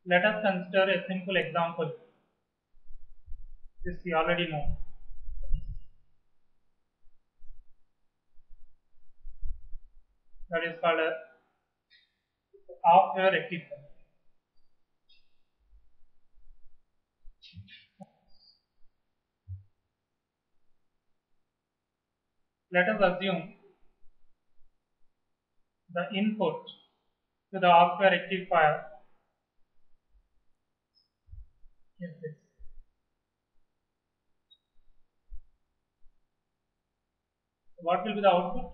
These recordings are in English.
Let us consider a simple example. This we already know. That is called a half-wave rectifier. Let us assume the input to the half-wave rectifier is this. What will be the output?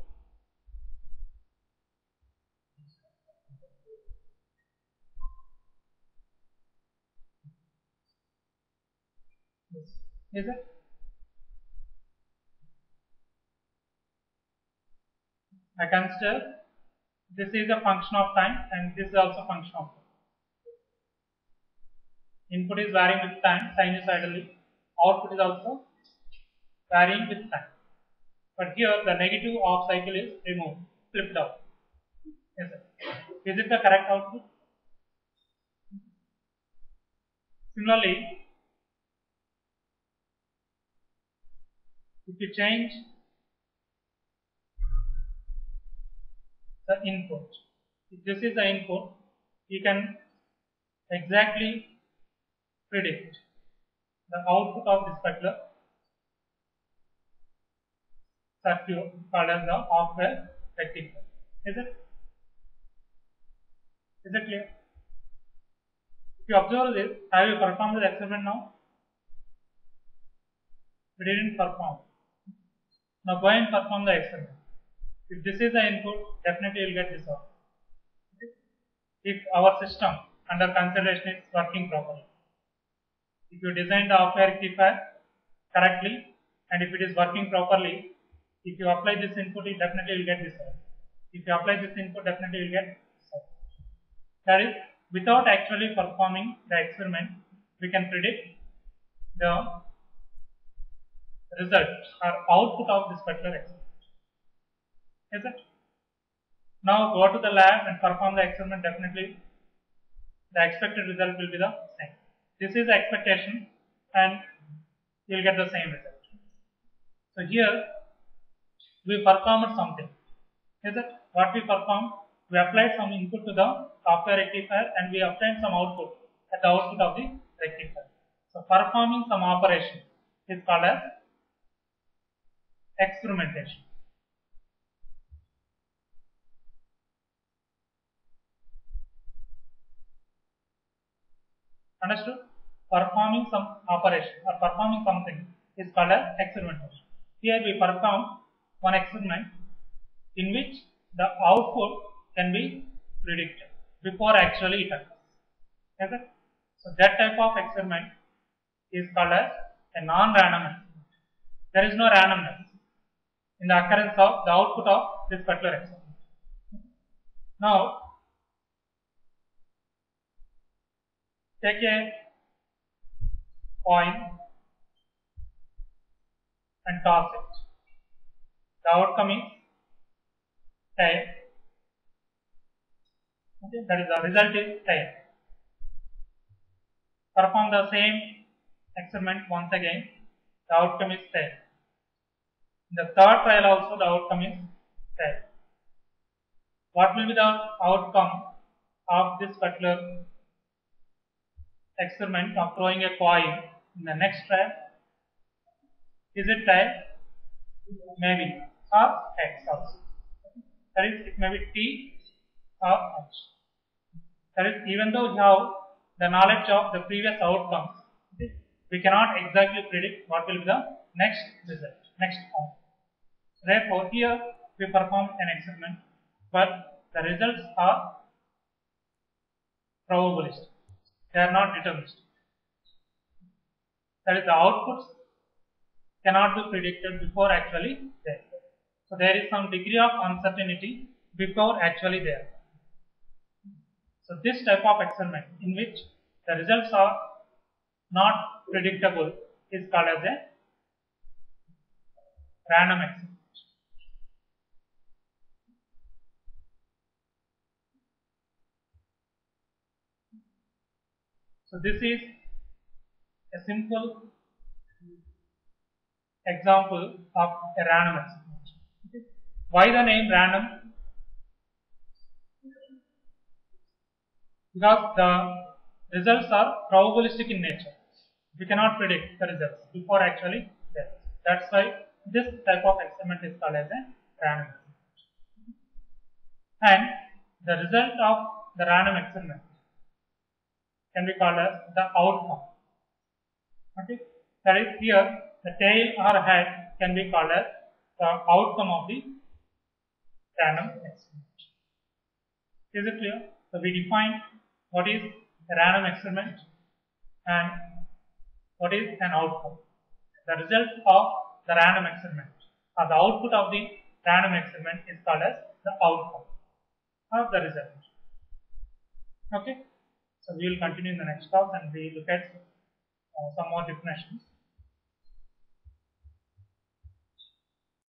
Is it? I consider this is a function of time and this is also a function of time. Input is varying with time sinusoidally. Output is also varying with time. But here the negative off cycle is removed, flipped out. Yes, sir. Is it the correct output? Similarly, if you change the input, if this is the input, you can exactly predict the output of this particular circuit called as the half-wave rectifier. Is it? Is it clear? If you observe this, have you performed the experiment now? We didn't perform. Now go and perform the experiment. If this is the input, definitely you will get this output. If our system under consideration is working properly. If you design the half-wave rectifier correctly and if it is working properly, if you apply this input, it definitely will get this output. If you apply this input, definitely will get this output. That is, without actually performing the experiment, we can predict the result or output of this particular experiment. Is it? Now go to the lab and perform the experiment, definitely the expected result will be the same. This is the expectation and you will get the same result. So here we performed something. Is it? What we performed? We applied some input to the half-wave rectifier and we obtained some output at the output of the rectifier. So performing some operation is called as experimentation. Understood? Performing some operation or performing something is called as experimentation. Here we perform one experiment in which the output can be predicted before actually it occurs. Okay? So that type of experiment is called as a non-random experiment. There is no randomness in the occurrence of the output of this particular experiment. Now, take a coin and toss it. The outcome is tail. Okay, that is the result is tail. Perform the same experiment once again. The outcome is tail. In the third trial also the outcome is tail. What will be the outcome of this particular experiment of throwing a coin in the next trial? Is it tail? Maybe, or X also. That is, it may be T or H. That is, even though we have the knowledge of the previous outcomes, we cannot exactly predict what will be the next result, next outcome. Therefore, here we perform an experiment, but the results are probabilistic. They are not deterministic. That is, the outputs cannot be predicted before actually there. So there is some degree of uncertainty before actually there. So this type of experiment in which the results are not predictable is called as a random experiment. So this is a simple example of a random experiment. Okay. Why the name random? Because the results are probabilistic in nature. We cannot predict the results before actually there. That's why this type of experiment is called as a random experiment. And the result of the random experiment can be called as the outcome. Okay, that is here the tail or head can be called as the outcome of the random experiment. Is it clear? So we define what is a random experiment and what is an outcome. The result of the random experiment or the output of the random experiment is called as the outcome of the result. Okay, so we will continue in the next class and we look at some more definitions.